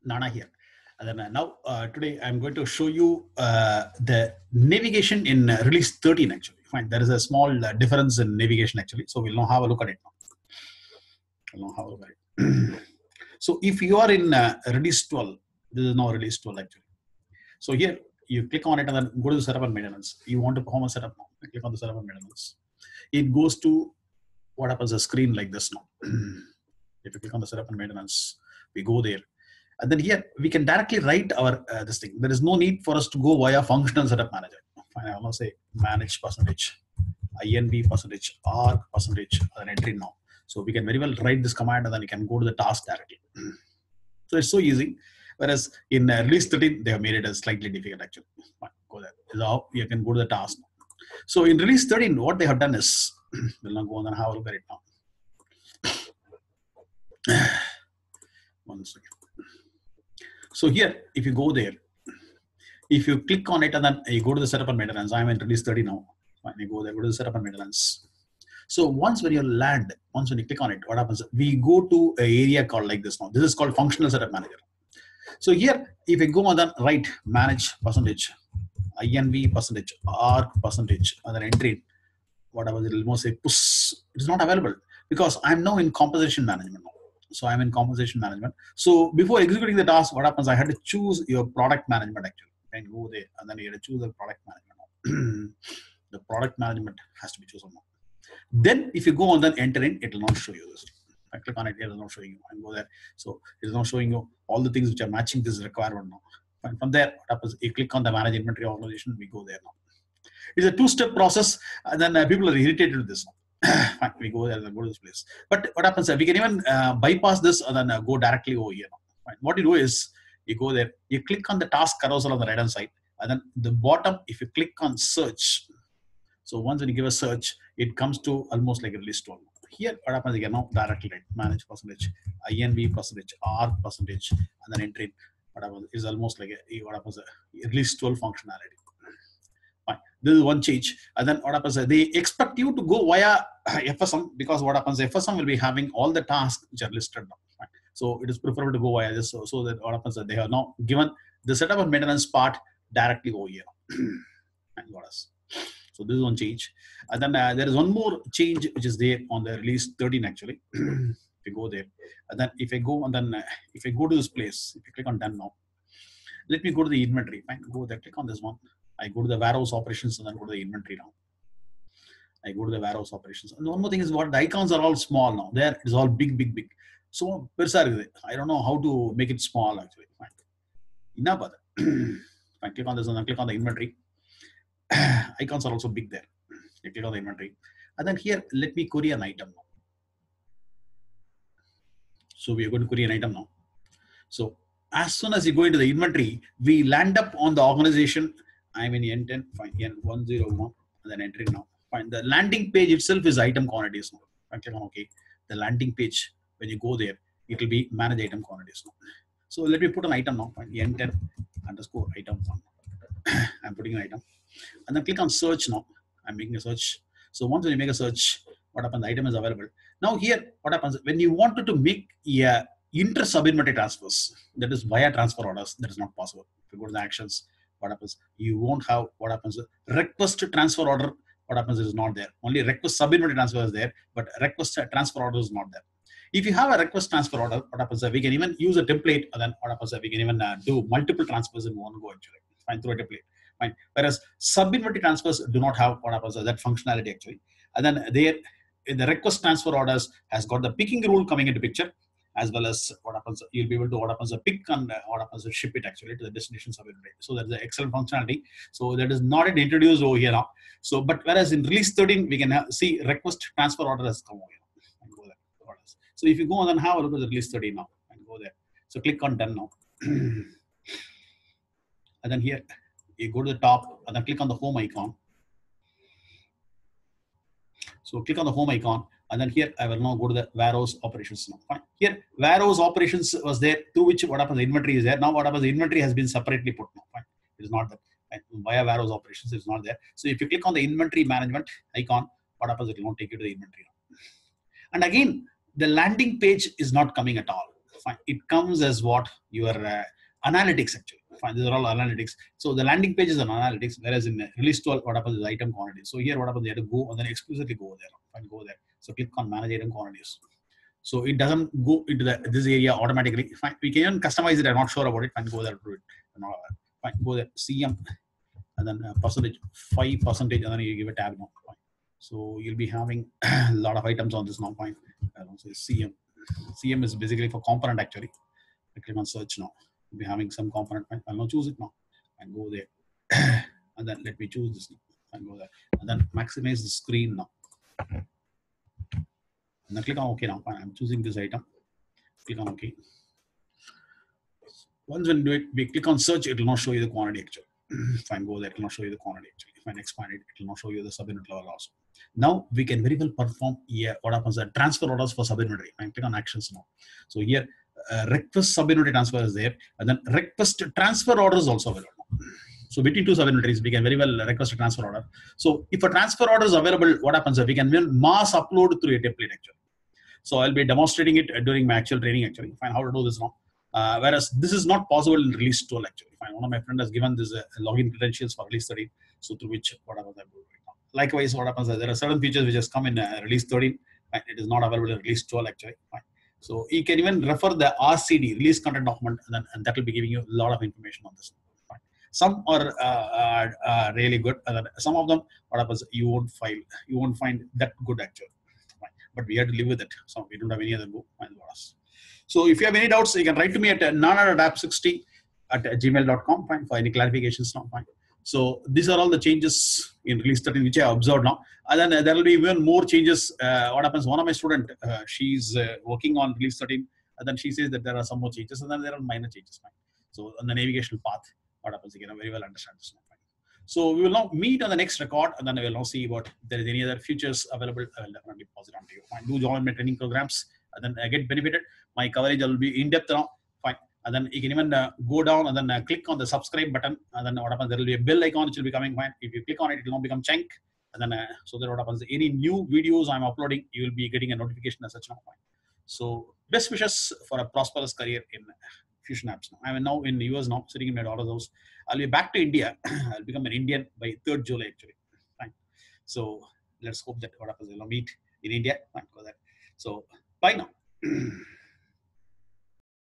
Nana here. And then now today I'm going to show you the navigation in release 13 actually. Fine, there is a small difference in navigation actually. So we'll now have a look at it now. We'll now have a look at it. So if you are in release 12, this is now release 12 actually. So here you click on it and then go to the setup and maintenance. You want to perform a setup now. Click on the setup and maintenance. It goes to what happens a screen like this now. If you click on the setup and maintenance, we go there. And then here we can directly write our this thing. There is no need for us to go via functional setup manager. Fine, I will say manage percentage, INV percentage, R percentage, and entry now. So we can very well write this command and then you can go to the task directly. So it's so easy. Whereas in release 13, they have made it a slightly difficult actually. Fine, go there. So you can go to the task. So in release 13, what they have done is, we'll now go on and have a look at it now. One second. So here, if you go there, if you click on it and then you go to the setup and maintenance, I'm in release 30 now. Fine, you go there, go to the setup and maintenance. So once when you land, once when you click on it, what happens? We go to an area called like this now. This is called functional setup manager. So here, if you go on the right, manage percentage, INV percentage, R percentage, and then entry, whatever it will most say, push, it is not available because I'm now in composition management now. So I'm in composition management. So before executing the task, what happens? I had to choose your product management actually. And go there, and then you have to choose the product management. The product management has to be chosen now. Then if you go on then enter in, it will not show you this. I click on it, it will not show you. And go there. So it is not showing you all the things which are matching this requirement now. And from there, what happens? You click on the manage inventory organization, we go there now. It's a two-step process, and then people are irritated with this. Fine, we go there and go to this place. But what happens? We can even bypass this and then go directly over here. Fine. What you do is you go there, you click on the task carousel on the right hand side, and then the bottom, if you click on search. So once when you give a search, it comes to almost like a list one. Here, what happens? You can now directly write manage percentage, INV percentage, R percentage, and then entry. What happens is almost like what happens? At least 12 functionality. Fine. This is one change. And then what happens? They expect you to go via FSM because what happens? FSM will be having all the tasks which are listed now. Fine. So it is preferable to go via this. So that what happens? They have now given the setup and maintenance part directly over here. And got us. So this is one change. And then there is one more change which is there on the release 13 actually. If you go there, and then if I go and then if I go to this place, if you click on done now, let me go to the inventory. Fine, go there, click on this one. I go to the warehouse operations and then go to the inventory now. I go to the warehouse operations. And one more thing is what the icons are all small now. There it is all big, big, big. So I don't know how to make it small actually. Fine. Enough. Fine, click on this and then click on the inventory. Icons are also big there. You click on the inventory. And then here, let me query an item now. So we are going to query an item now. So as soon as you go into the inventory, we land up on the organization. I'm in N10, fine, N101, and then entering now. Fine. The landing page itself is item quantities now. Fine, click on OK. The landing page, when you go there, it will be manage item quantities now. So let me put an item now. Fine, N10 underscore item 1. I'm putting an item. And then click on search now. I'm making a search. So once you make a search, what happens? The item is available. Now here, what happens? When you wanted to make inter-sub-inventory transfers, that is via transfer orders, that is not possible. If you go to the actions, what happens? You won't have what happens. Request transfer order, what happens is not there. Only request sub-inventory transfer is there, but request transfer order is not there. If you have a request transfer order, what happens? We can even use a template, and then what happens? We can even do multiple transfers in one go actually. Fine, through a template. Fine. Whereas sub-inventory transfers do not have what happens that functionality actually. And then there, in the request transfer orders has got the picking rule coming into picture, as well as what happens. You'll be able to what happens pick and what happens ship it actually to the destination sub-inventory. So that's the excellent functionality. So that is not introduced over here now. So but whereas in release 13 we can see request transfer order has come over here. And go there. So if you go on and have a look at the release 13 now and go there. So click on done now. And then here you go to the top and then click on the home icon. So click on the home icon and then here I will now go to the warehouse operations now. Fine. Here warehouse operations was there through which what happens the inventory is there. Now what happens the inventory has been separately put now. Fine. It is not there. Fine. Via warehouse operations it is not there. So if you click on the inventory management icon, what happens it will not take you to the inventory now. And again the landing page is not coming at all. Fine. It comes as what your analytics actually. Fine. These are all analytics. So the landing page is an analytics, whereas in release 12, what happens is item quantity. So here, what happens? You have to go and then explicitly go there. Fine, go there. So click on manage item quantities. So it doesn't go into this area automatically. Fine. We can customize it. I'm not sure about it. Fine, go there, do it. Fine, go there. CM and then percentage 5%, and then you give a tab now. Fine. So you'll be having a lot of items on this now. Fine. I don't say CM. CM is basically for component actually. I click on search now. We'll be having some component. Fine. I'll now choose it now and go there. And then let me choose this now and go there. And then maximize the screen now. And then click on OK now. Fine. I'm choosing this item. Click on OK. Once when we click on search, it will not show you the quantity actually. Fine, go there, it will not show you the quantity actually. If I expand it, it will not show you the sub-unit level also. Now we can very well perform here what happens at transfer orders for sub-unitary. I click on actions now. So here request sub-unitary transfer is there, and then request transfer order is also available. So between two sub-unitaries, we can very well request a transfer order. So if a transfer order is available, what happens is we can mass upload through a template actually. So I'll be demonstrating it during my actual training actually. Fine, how to do this now. Whereas this is not possible in release 12 actually. Fine, one of my friends has given this login credentials for release 13. So through which whatever I'm doing right now. Likewise, what happens is there are certain features which has come in release 13. Fine, it is not available in release 12 actually. Fine. So you can even refer the RCD, release content document, and that will be giving you a lot of information on this. Fine. Some are really good. Some of them, what happens, you won't find that good actually. Fine. But we have to live with it. So we don't have any other go. Fine, so if you have any doubts, you can write to me at nana.app60@gmail.com. Fine, for any clarifications now. Fine. So these are all the changes in release 13 which I observed now. And then there will be even more changes. What happens? One of my students, she's working on release 13, and then she says that there are some more changes, and then there are minor changes. Fine. So on the navigational path, what happens? You can very well understand this now. Fine. So we will now meet on the next record, and then we will now see what if there is any other features available. I will definitely pass it on to you. Fine. Do join my training programs, and then get benefited. My coverage will be in depth now. Fine. And then you can even go down and then click on the subscribe button. And then what happens? There will be a bell icon which will be coming. Fine. If you click on it, it will now become Chunk. And then so that what happens? Any new videos I'm uploading, you will be getting a notification as such now. Fine. So best wishes for a prosperous career in Fusion Apps. Now. I'm now in the US now, sitting in my daughter's house. I'll be back to India. I'll become an Indian by 3rd July actually. Fine. So let's hope that what happens? We'll meet in India. Fine. Go there. So bye now.